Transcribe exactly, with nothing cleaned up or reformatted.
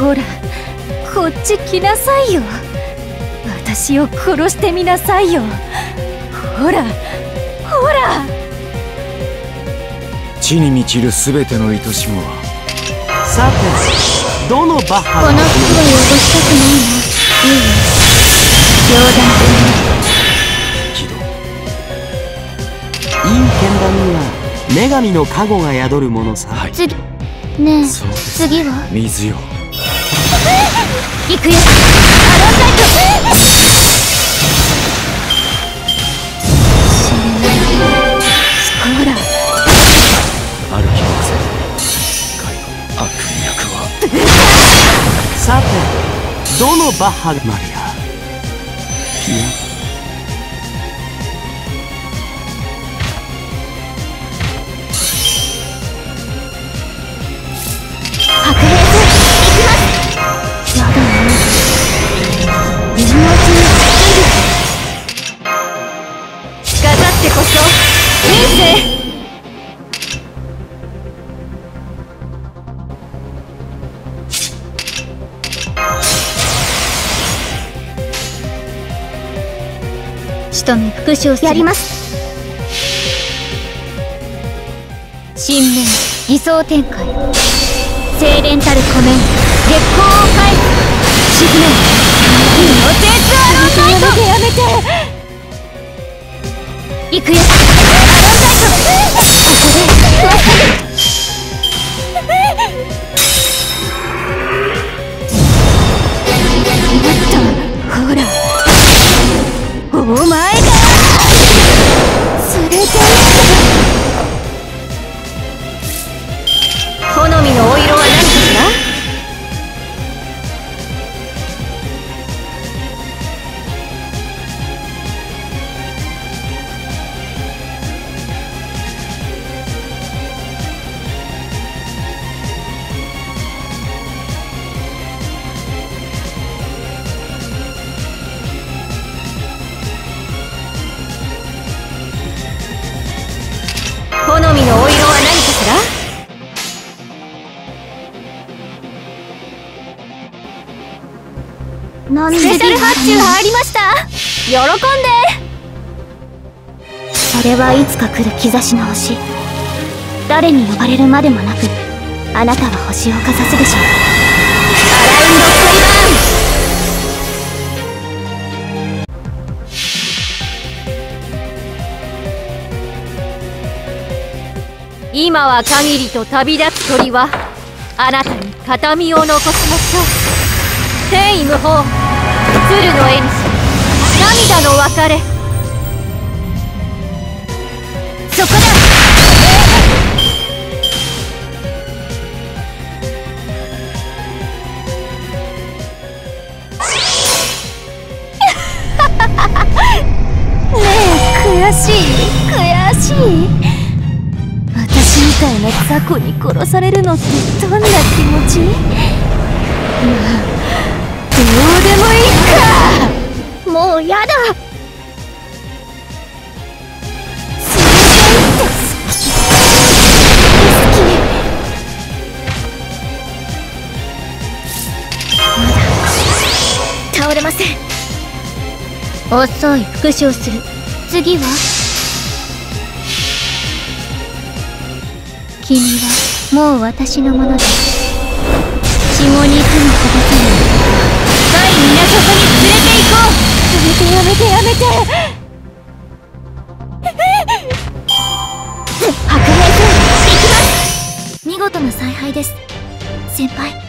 ほら、こっち来なさいよ。私を殺してみなさいよ。ほらほら。 地に満ちるすべての愛しもは、 さて、どのバッハがこの服を汚したくないの。いいよ、冗談喜怒。 いい剣談には女神の加護が宿るものさ。 はい、 次ねえ、 そうです。 次は水よ。 行くよ。アロンライト。死ねない。ほら、 ある日のせい、海の悪役は。 さて、どのバッハがマリア、ピア白兵戦行きます。やだね、今のうちに着飾ってこそ人生。仕留め復讐する。やります。神明偽装展開、精錬たるコメン月光を返す。沈め命絶アロンライト。やめてやめて。行くよ、アロンライト。ここでまっすぐ。もっとほら、お前が連れて行った。好みのお色は何かしら。好みのお色は何かしら。スペシャル発注入りました。喜んで。それはいつか来る兆しの星。誰に呼ばれるまでもなく、あなたは星をかざすでしょう。アラウンドクリバーン。今は限りと旅立つ鳥は、あなたに形見を残しましょう。天意無法、鶴の絵にし、涙の別れ。そこだ。ねえ、悔しい悔しい。私みたいな雑魚に殺されるのってどんな気持ち？まあどうでもいいか。もうやだ。それがいいって好き。まだ倒れません。遅い。復讐する。次は君はもう私のものです。血も肉もこぼさない深い港に連れて行こう。やめてやめてやめて。白兵戦行きます。見事な采配です先輩。